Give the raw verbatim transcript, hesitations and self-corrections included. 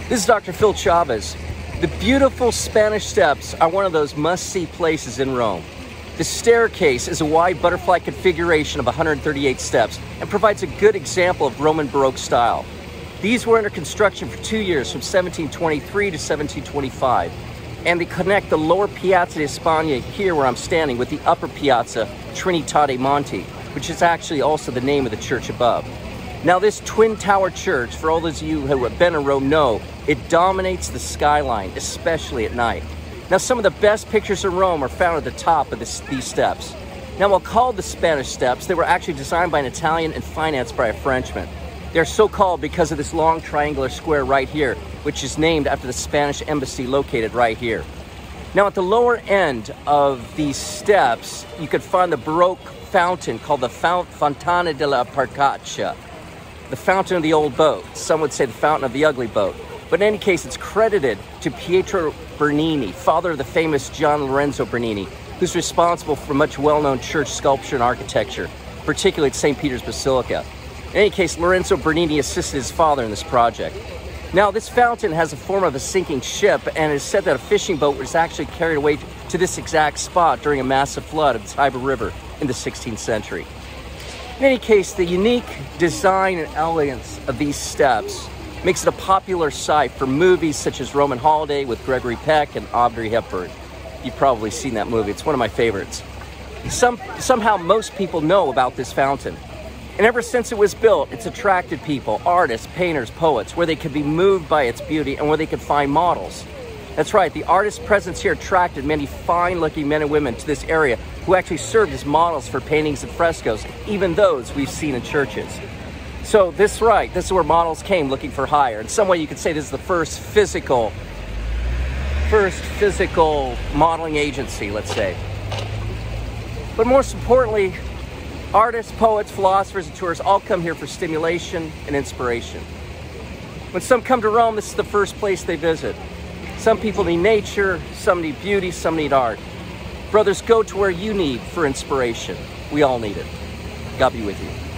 This is Doctor Phil Chavez. The beautiful Spanish Steps are one of those must-see places in Rome. The staircase is a wide butterfly configuration of one hundred thirty-eight steps and provides a good example of Roman Baroque style. These were under construction for two years, from seventeen twenty-three to seventeen twenty-five, and they connect the lower Piazza di Spagna, here where I'm standing, with the upper Piazza Trinitate Monte, which is actually also the name of the church above. Now, this twin tower church, for all those of you who have been in Rome know, it dominates the skyline, especially at night. Now, some of the best pictures in Rome are found at the top of this, these steps. Now, while called the Spanish Steps, they were actually designed by an Italian and financed by a Frenchman. They're so called because of this long triangular square right here, which is named after the Spanish embassy located right here. Now, at the lower end of these steps, you could find the Baroque fountain called the Fontana della Parcaccia, the fountain of the old boat. Some would say the fountain of the ugly boat. But in any case, it's credited to Pietro Bernini, father of the famous Gian Lorenzo Bernini, who's responsible for much well-known church sculpture and architecture, particularly at Saint Peter's Basilica. In any case, Lorenzo Bernini assisted his father in this project. Now, this fountain has the form of a sinking ship, and it is said that a fishing boat was actually carried away to this exact spot during a massive flood of the Tiber River in the sixteenth century. In any case, the unique design and elegance of these steps makes it a popular site for movies such as Roman Holiday with Gregory Peck and Audrey Hepburn. You've probably seen that movie. It's one of my favorites. Some, somehow most people know about this fountain. And ever since it was built, it's attracted people, artists, painters, poets, where they could be moved by its beauty and where they could find models. That's right, the artist's presence here attracted many fine-looking men and women to this area who actually served as models for paintings and frescoes, even those we've seen in churches. So this right, this is where models came looking for hire. In some way you could say this is the first physical, first physical modeling agency, let's say. But most importantly, artists, poets, philosophers, and tourists all come here for stimulation and inspiration. When some come to Rome, this is the first place they visit. Some people need nature, some need beauty, some need art. Brothers, go to where you need for inspiration. We all need it. God be with you.